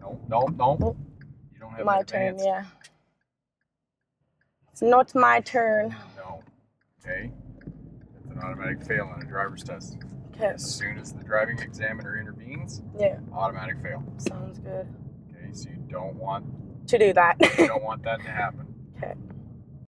No. You don't have my an turn, advance. yeah. It's not my turn. No. Okay. It's an automatic fail on a driver's test. Okay. As soon as the driving examiner intervenes, Yeah. automatic fail. Sounds good. Okay, so you don't want To do that. you don't want that to happen. Okay.